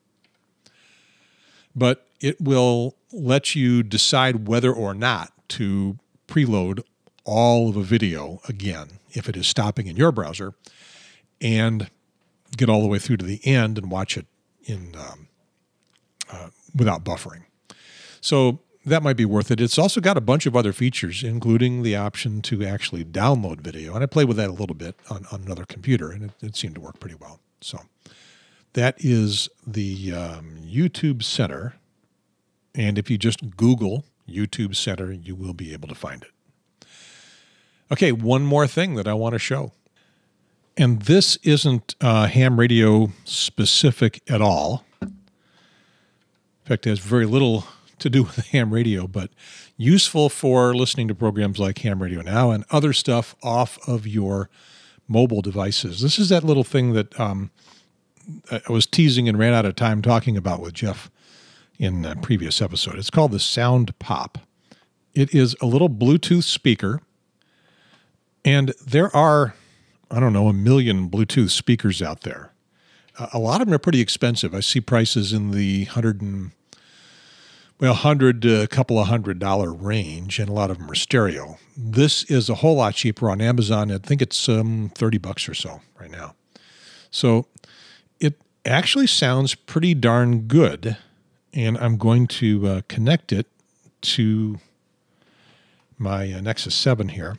Speaker 1: But it will let you decide whether or not to preload all of a video again, if it is stopping in your browser, and get all the way through to the end and watch it in without buffering. So that might be worth it. It's also got a bunch of other features, including the option to actually download video. And I played with that a little bit on another computer, and it seemed to work pretty well. So that is the YouTube Center. And if you just Google YouTube Center, you will be able to find it. Okay, one more thing that I want to show. And this isn't ham radio specific at all. In fact, it has very little to do with ham radio, but useful for listening to programs like HamRadioNow and other stuff off of your mobile devices. This is that little thing that I was teasing and ran out of time talking about with Jeff in a previous episode. It's called the Sound Pop. It is a little Bluetooth speaker, and there are, I don't know, 1 million Bluetooth speakers out there. A lot of them are pretty expensive. I see prices in the well, a couple of $100 range, and a lot of them are stereo. This is a whole lot cheaper on Amazon. I think it's $30 or so right now. So it actually sounds pretty darn good, and I'm going to connect it to my Nexus 7 here.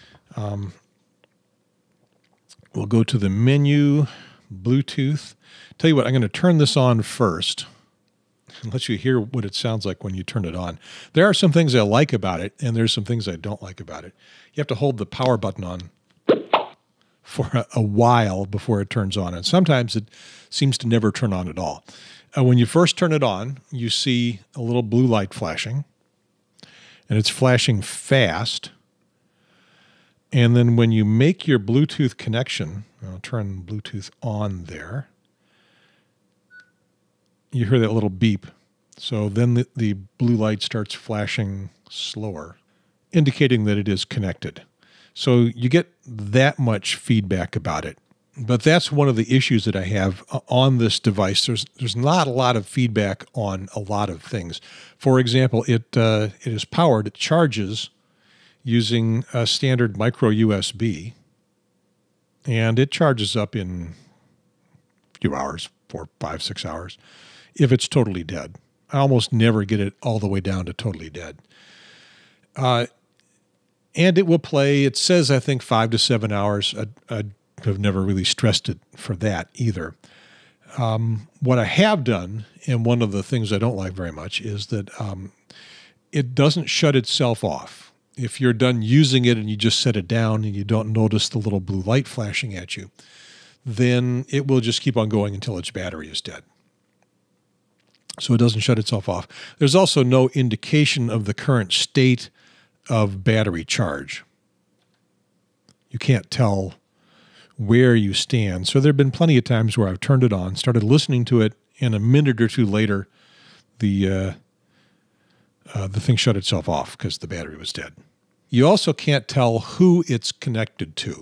Speaker 1: We'll go to the menu, Bluetooth. Tell you what, I'm going to turn this on first and let you hear what it sounds like when you turn it on. There are some things I like about it, and there's some things I don't like about it. You have to hold the power button on for a while before it turns on, and sometimes it seems to never turn on at all. When you first turn it on, you see a little blue light flashing, and it's flashing fast. And then when you make your Bluetooth connection, I'll turn Bluetooth on there, you hear that little beep. So then the blue light starts flashing slower, indicating that it is connected. So you get that much feedback about it. But that's one of the issues that I have on this device. There's not a lot of feedback on a lot of things. For example, it is powered, it charges using a standard micro USB, and it charges up in a few hours, 4, 5, 6 hours, if it's totally dead. I almost never get it all the way down to totally dead. And it will play, it says, I think, 5 to 7 hours. I have never really stressed it for that either. What I have done, and one of the things I don't like very much, is that it doesn't shut itself off. If you're done using it and you just set it down and you don't notice the little blue light flashing at you, then it will just keep on going until its battery is dead. So it doesn't shut itself off. There's also no indication of the current state of battery charge. You can't tell where you stand. So there have been plenty of times where I've turned it on, started listening to it, and a minute or two later, the thing shut itself off because the battery was dead. You also can't tell who it's connected to.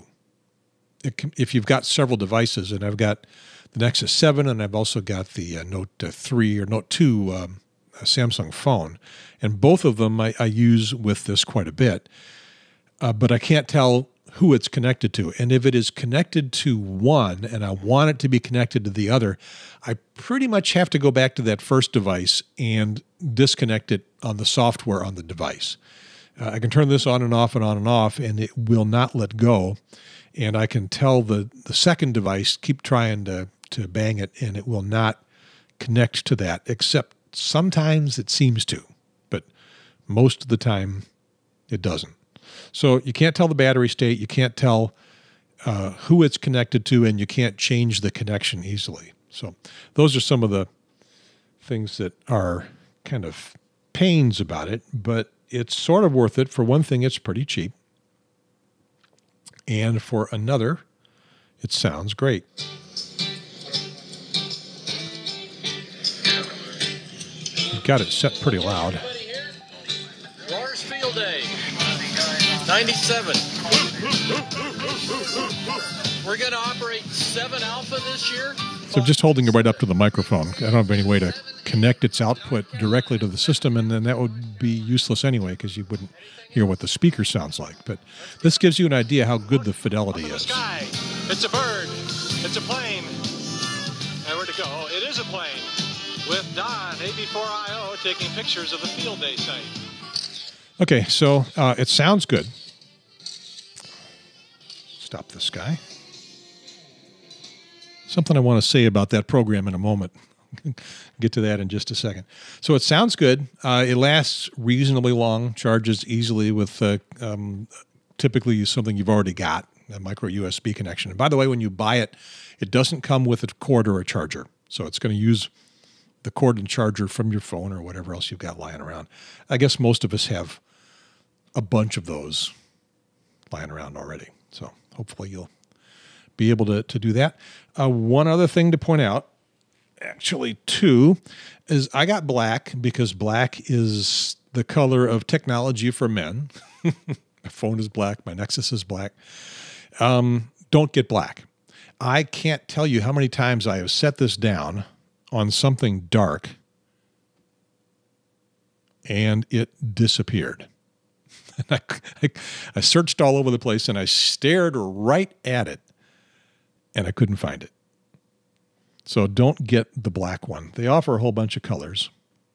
Speaker 1: If you've got several devices, and I've got the Nexus 7, and I've also got the Note 3 or Note 2 Samsung phone, and both of them I use with this quite a bit, but I can't tell who it's connected to. And if it is connected to one and I want it to be connected to the other, I pretty much have to go back to that first device and disconnect it on the software on the device. I can turn this on and off and on and off, and it will not let go. And I can tell the second device, keep trying to bang it, and it will not connect to that, except sometimes it seems to, but most of the time it doesn't. So you can't tell the battery state, you can't tell who it's connected to, and you can't change the connection easily. So those are some of the things that are kind of pains about it, but it's sort of worth it. For one thing, it's pretty cheap. And for another, it sounds great. You've got it set pretty loud.
Speaker 4: Roars Field Day, 97. We're going to operate 7 Alpha this year.
Speaker 1: So I'm just holding it right up to the microphone. I don't have any way to connect its output directly to the system, and then that would be useless anyway because you wouldn't hear what the speaker sounds like. But this gives you an idea how good the fidelity is.
Speaker 4: Sky. It's a bird. It's a plane. And where to go? Oh, it is a plane. With Don, AB4IO, taking pictures of the field day site.
Speaker 1: Okay, so it sounds good. Stop this guy. Something I want to say about that program in a moment. Get to that in just a second. So it sounds good. It lasts reasonably long, charges easily with typically something you've already got, a micro USB connection. And by the way, when you buy it, it doesn't come with a cord or a charger. So it's going to use the cord and charger from your phone or whatever else you've got lying around. I guess most of us have a bunch of those lying around already. So hopefully you'll be able to do that. One other thing to point out, actually two, is I got black because black is the color of technology for men. My phone is black. My Nexus is black. Don't get black. I can't tell you how many times I have set this down on something dark and it disappeared. And I searched all over the place, and I stared right at it, and I couldn't find it. So don't get the black one. They offer a whole bunch of colors.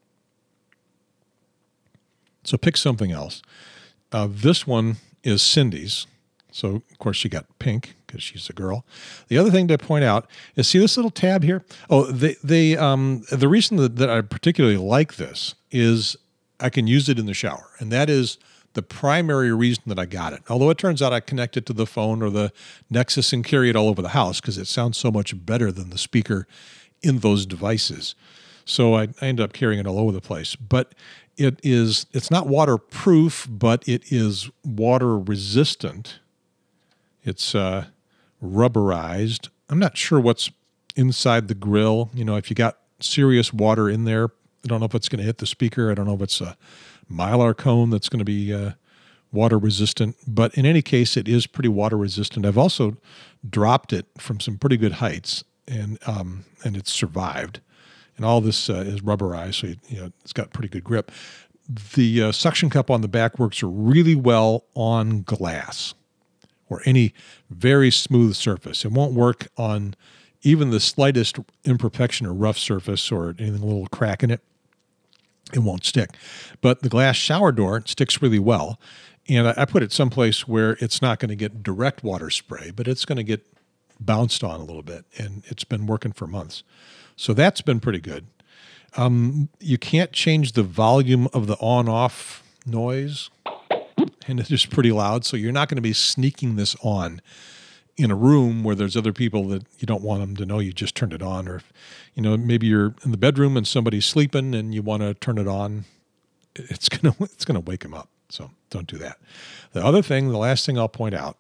Speaker 1: So pick something else. This one is Cindy's. So, of course, she got pink because she's a girl. The other thing to point out is, see this little tab here? Oh, the reason that I particularly like this is I can use it in the shower. And that is the primary reason that I got it. Although it turns out I connect it to the phone or the Nexus and carry it all over the house because it sounds so much better than the speaker in those devices. So I end up carrying it all over the place. But it's not waterproof, but it is water resistant. It's rubberized. I'm not sure what's inside the grill. You know, if you got serious water in there, I don't know if it's going to hit the speaker. I don't know if it's a Mylar cone that's going to be water resistant. But in any case, it is pretty water resistant. I've also dropped it from some pretty good heights, and it's survived. And all this is rubberized, so it's got pretty good grip. The suction cup on the back works really well on glass or any very smooth surface. It won't work on even the slightest imperfection or rough surface or anything, a little crack in it. It won't stick. But the glass shower door sticks really well. And I put it someplace where it's not going to get direct water spray, but it's going to get bounced on a little bit. And it's been working for months. So that's been pretty good. You can't change the volume of the on-off noise, and it is pretty loud. So you're not going to be sneaking this on in a room where there's other people that you don't want them to know you just turned it on. Or, maybe you're in the bedroom and somebody's sleeping and you want to turn it on. It's gonna wake them up. So don't do that. The other thing, the last thing I'll point out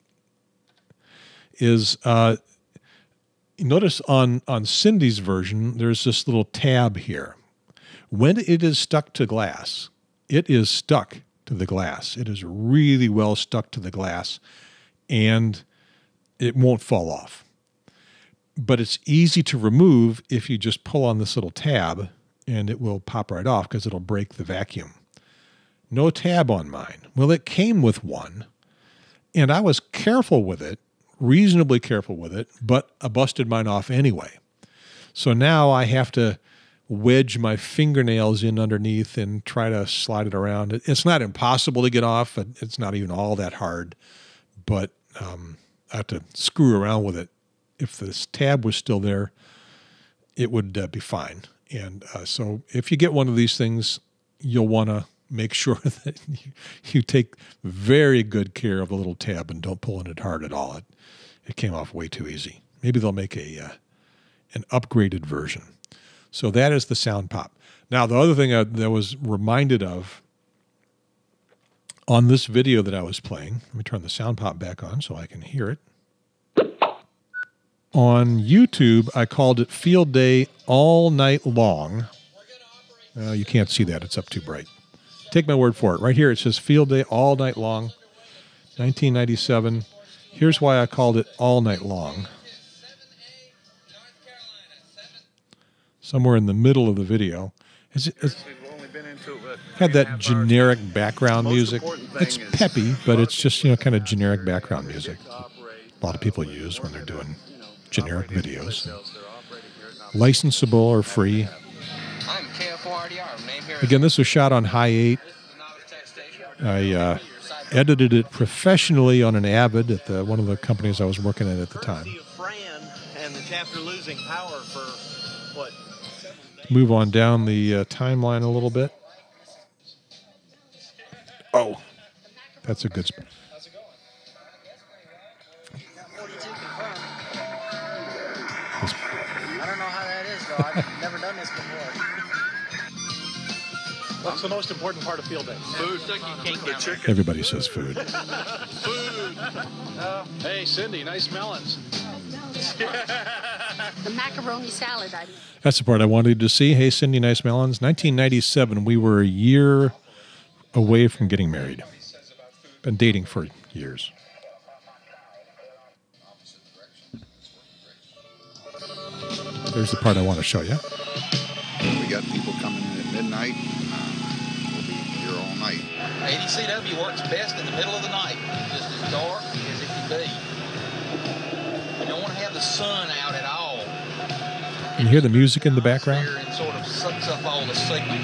Speaker 1: is notice on Cindy's version, there's this little tab here. When it is stuck to glass, it is stuck to the glass. It is really well stuck to the glass, and it won't fall off. But it's easy to remove if you just pull on this little tab, and it will pop right off because it'll break the vacuum. No tab on mine. Well, it came with one, and I was careful with it, reasonably careful with it, but I busted mine off anyway. So now I have to wedge my fingernails in underneath and try to slide it around. It's not impossible to get off. It's not even all that hard, but I have to screw around with it. If this tab was still there, it would be fine. And so if you get one of these things, you'll want to make sure that you take very good care of the little tab and don't pull on it hard at all. It came off way too easy. Maybe they'll make an upgraded version. So that is the Sound Pop. Now, the other thing that I was reminded of on this video that I was playing, let me turn the Sound Pop back on so I can hear it. On YouTube, I called it Field Day All Night Long. You can't see that. It's up too bright. Take my word for it. Right here it says Field Day All Night Long, 1997. Here's why I called it All Night Long. Somewhere in the middle of the video. It's had that generic background music. It's peppy, but it's just, kind of generic background music. A lot of people use when they're doing generic videos. Licensable or free. Again, this was shot on high 8. I edited it professionally on an Avid at one of the companies I was working at the time. Move on down the timeline a little bit. Oh, that's a good spot.
Speaker 9: I don't know how that is, though. I've never done this before.
Speaker 4: What's the most important part of Field Day? Food.
Speaker 1: Everybody says food.
Speaker 4: Food. Hey, Cindy, nice melons.
Speaker 10: The macaroni salad.
Speaker 1: That's the part I wanted to see. Hey, Cindy, nice melons. 1997, we were a year away from getting married. Been dating for years. There's the part I want to show you.
Speaker 11: We got people coming in at midnight.
Speaker 10: night.
Speaker 11: 80CW works best in the middle of the night, just as dark as it can be. You don't want to have the sun out at all.
Speaker 1: Can you hear the music in the background?
Speaker 11: And sort of sucks up all the signals.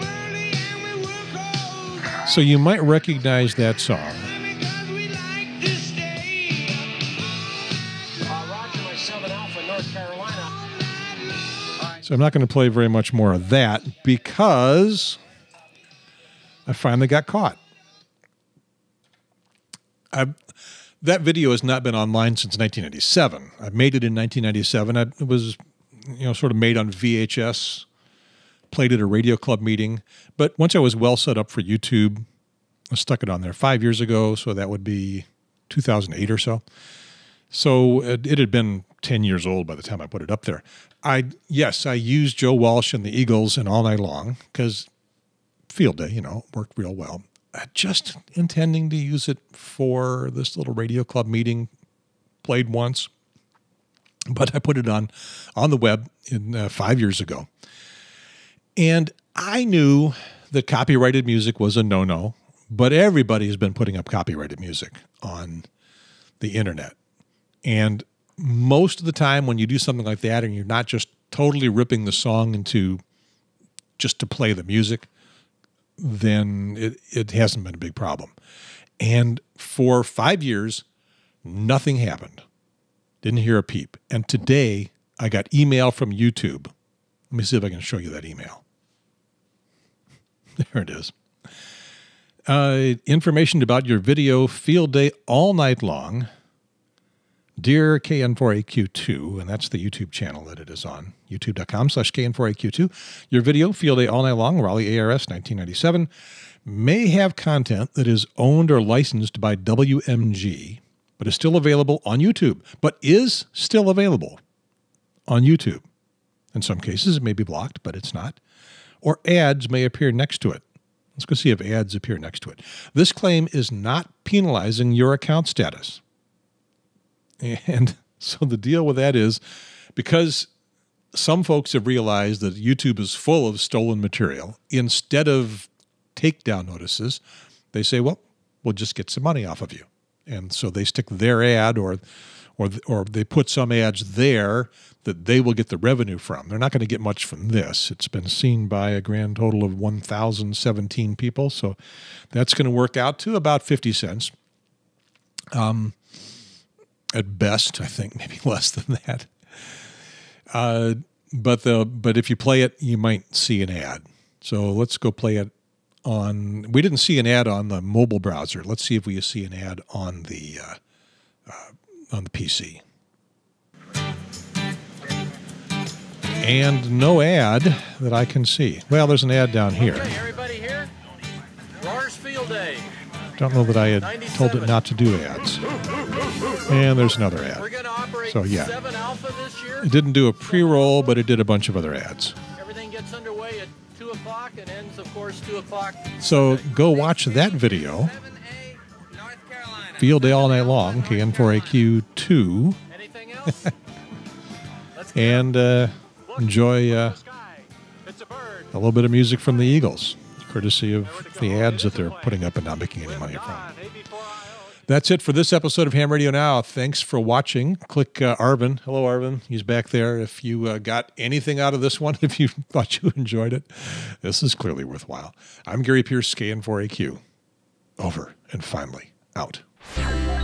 Speaker 1: So you might recognize that song. So I'm not going to play very much more of that because I finally got caught. That video has not been online since 1997. I made it in 1997. It was, sort of made on VHS, played at a radio club meeting. But once I was well set up for YouTube, I stuck it on there 5 years ago, so that would be 2008 or so. So it had been 10 years old by the time I put it up there. I used Joe Walsh and the Eagles and All Night Long because field day, worked real well. Just intending to use it for this little radio club meeting, played once, but I put it on the web 5 years ago. And I knew that copyrighted music was a no-no, but everybody has been putting up copyrighted music on the internet. And most of the time when you do something like that and you're not just totally ripping the song into just to play the music, then it hasn't been a big problem. And for 5 years, nothing happened. Didn't hear a peep. And today, I got email from YouTube. Let me see if I can show you that email. There it is. Information about your video field day all night long. Dear KN4AQ2, and that's the YouTube channel that it is on, youtube.com/KN4AQ2. Your video, Field Day All Night Long, Raleigh ARS 1997, may have content that is owned or licensed by WMG, but is still available on YouTube. In some cases, it may be blocked, but it's not. Or ads may appear next to it. Let's go see if ads appear next to it. This claim is not penalizing your account status. And so the deal with that is because some folks have realized that YouTube is full of stolen material, instead of takedown notices, they say, well, we'll just get some money off of you. And so they stick their ad or they put some ads there that they will get the revenue from. They're not going to get much from this. It's been seen by a grand total of 1,017 people. So that's going to work out to about 50 cents. At best, I think maybe less than that. But if you play it, you might see an ad. So let's go play it on. We didn't see an ad on the mobile browser. Let's see if we see an ad on the PC. And no ad that I can see. Well, there's an ad down here.
Speaker 8: Okay, everybody here? Roar's Field Day.
Speaker 1: Don't know that I had told it not to do ads. And there's another ad.
Speaker 8: We're going to operate
Speaker 1: so yeah,
Speaker 8: 7 Alpha this year.
Speaker 1: It didn't do a pre-roll, but it did a bunch of other ads.
Speaker 8: Everything gets underway at 2 o'clock and ends, of course, 2 o'clock.
Speaker 1: So go watch that video. Field Day All Night Long, KN4AQ2.
Speaker 8: Anything else?
Speaker 1: And enjoy a little bit of music from the Eagles, courtesy of the ads that they're putting up and not making any money from. That's it for this episode of Ham Radio Now. Thanks for watching. Click Arvin. Hello, Arvin. He's back there. If you got anything out of this one, if you thought you enjoyed it, this is clearly worthwhile. I'm Gary Pierce, KN4AQ. Over and finally out.